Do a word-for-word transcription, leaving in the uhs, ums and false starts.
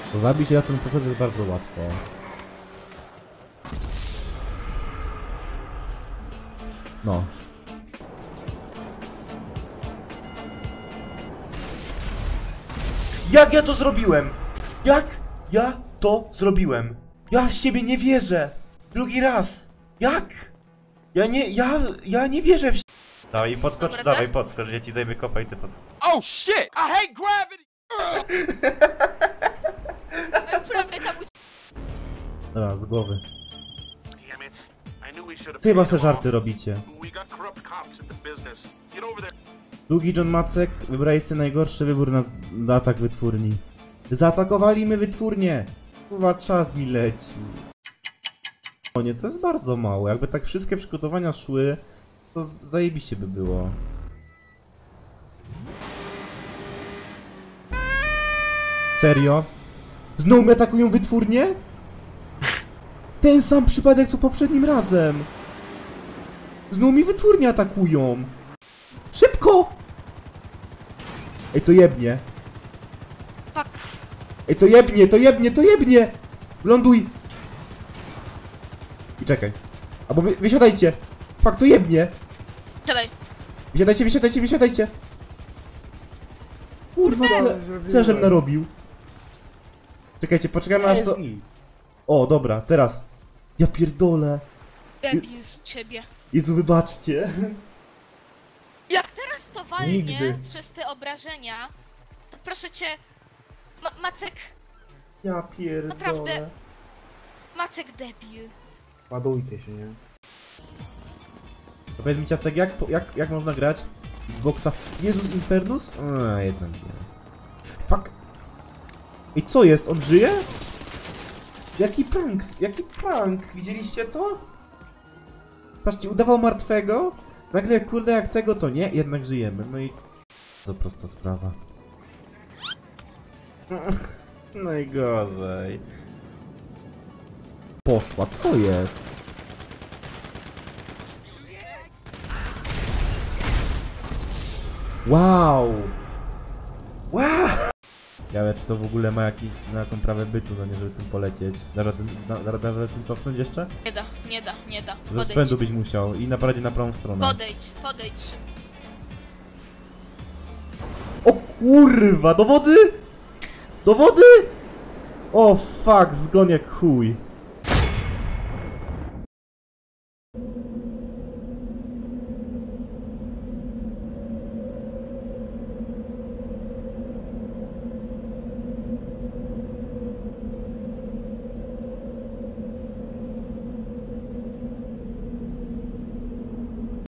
To zabić ja ten profesor jest bardzo łatwo. No. Jak ja to zrobiłem? Jak ja to zrobiłem? Ja z ciebie nie wierzę! Drugi raz! Jak? Ja nie, ja, ja nie wierzę w... Dawaj, podskocz, Dobra, dawaj, tak? podskocz, ja ci zajmę kopa i ty podskocz. Oh shit! I hate gravity! Prawie tam Dobra, z głowy. Ty chyba se żarty robicie. Długi John Macek, wybraliście najgorszy wybór na, na atak wytwórni. Zaatakowali my wytwórnię! Chyba czas mi leci. O nie, to jest bardzo mało. Jakby tak wszystkie przygotowania szły, to zajebiście by było. Serio? Znowu mnie atakują wytwórnię? Ten sam przypadek co poprzednim razem! Znowu mi wytwórnie atakują! Szybko! Ej, to jebnie. tak. Ej, to jebnie, to jebnie, to jebnie! Ląduj! I czekaj. Albo wy, wysiadajcie! Fakt, to jebnie! Siadaj. Wysiadajcie, wysiadajcie, wysiadajcie! Kurwa, co, co żem narobił? Czekajcie, poczekamy aż to... O, dobra, teraz. Ja pierdolę. Debil z ciebie. Jezu, wybaczcie. Jak teraz to walnie Nigdy. przez te obrażenia, to proszę cię, Ma Macek, Ja pierdolę. Naprawdę. Macek debil. Ładujcie się, nie? To powiedz mi, Ciasek, jak, jak, jak można grać Xboxa? Jezus Infernus? A, jednak nie. Fuck. I co jest? On żyje? Jaki prank? Jaki prank? Widzieliście to? Patrzcie, udawał martwego. Nagle, kurde, jak tego, to nie. Jednak żyjemy. No i... To prosta sprawa. Najgorzej. Poszła, co jest? Wow! Wow! Ja czy to w ogóle ma jakiś na jaką prawę bytu, no nie, żeby tym polecieć. Da radę, da, da, da radę tym cofnąć jeszcze? Nie da, nie da, nie da. Ze Podejdź. spędu byś musiał i naprawdę na prawą stronę. Podejdź, podejdź. O kurwa, do wody! Do wody! O fuck, zgon jak chuj.